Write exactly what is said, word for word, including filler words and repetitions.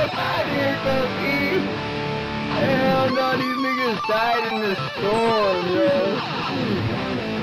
out of here, Cookie! Hell no, these niggas died in the storm, yo.